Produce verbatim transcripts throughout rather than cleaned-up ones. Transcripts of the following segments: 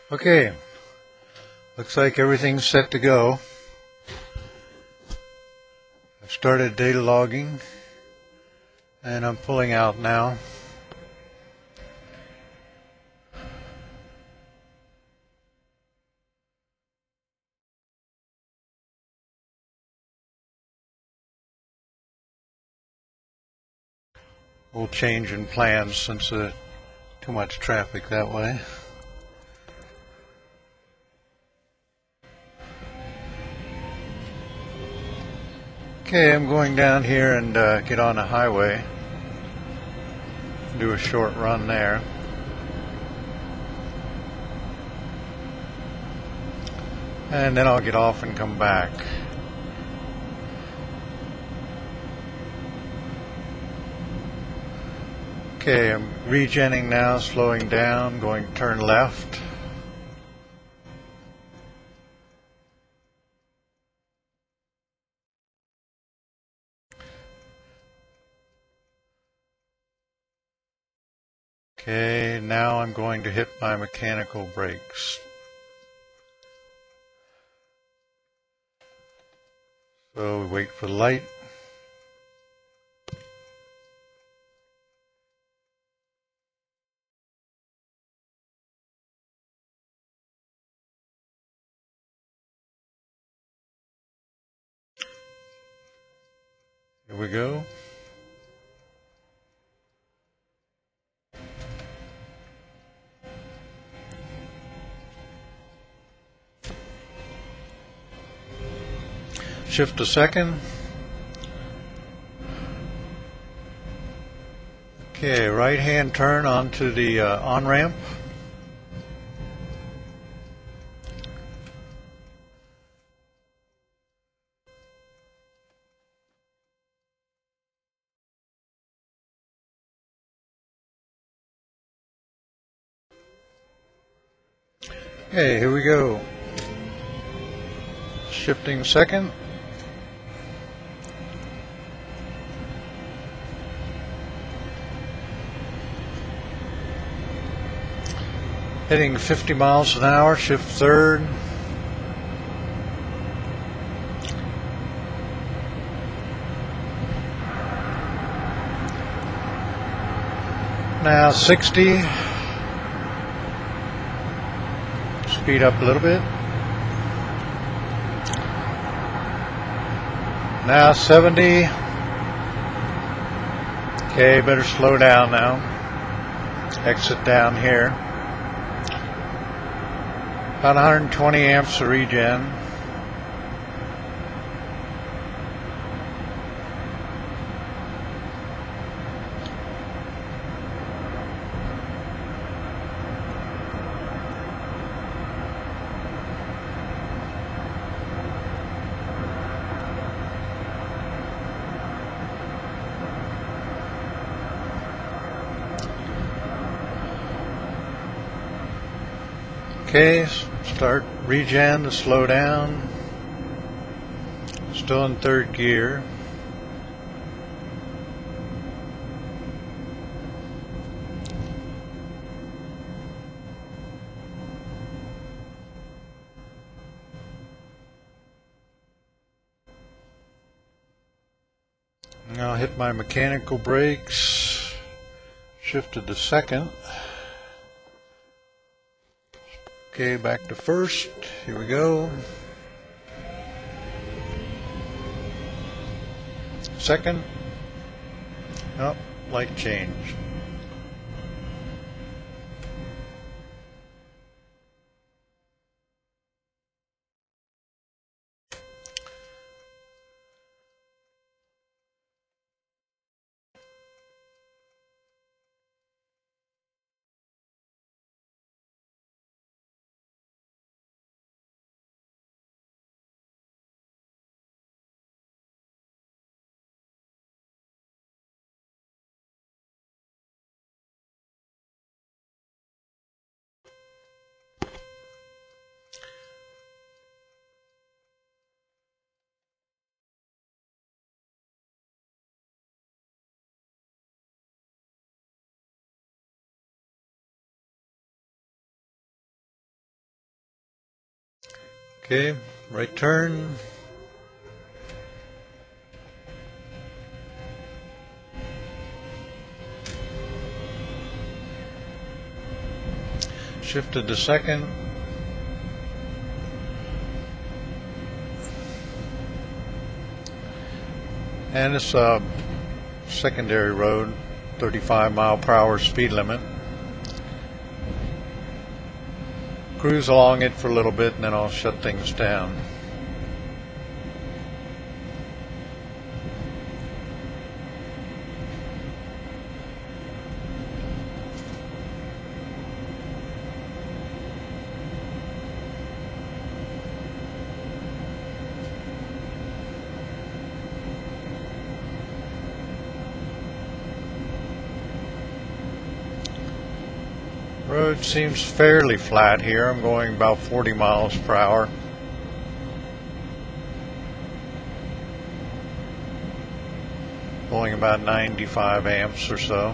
Okay, looks like everything's set to go. I've started data logging and I'm pulling out now. We'll change in plans since there's too much traffic that way. Okay, I'm going down here and uh, get on the highway, do a short run there. And then I'll get off and come back. Okay, I'm regenning now, slowing down, going to turn left. Okay, now I'm going to hit my mechanical brakes. So we wait for the light. Here we go. Shift to second. Okay, right hand turn onto the uh, on-ramp. Okay, here we go. Shifting second. Hitting fifty miles an hour, shift third. Now sixty. Speed up a little bit. Now seventy. Okay, better slow down now. Exit down here. About one hundred twenty amps of regen. Okay, start regen to slow down. Still in third gear. Now I'll hit my mechanical brakes. Shifted to second. Okay, back to first. Here we go. Second. Oh, light change. Okay, right turn. Shifted to second. And it's a secondary road, thirty-five mile per hour speed limit. Cruise along it for a little bit and then I'll shut things down. Road seems fairly flat here. I'm going about forty miles per hour. Going about ninety-five amps or so.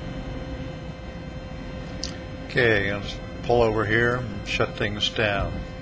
Okay, I'll just pull over here and shut things down.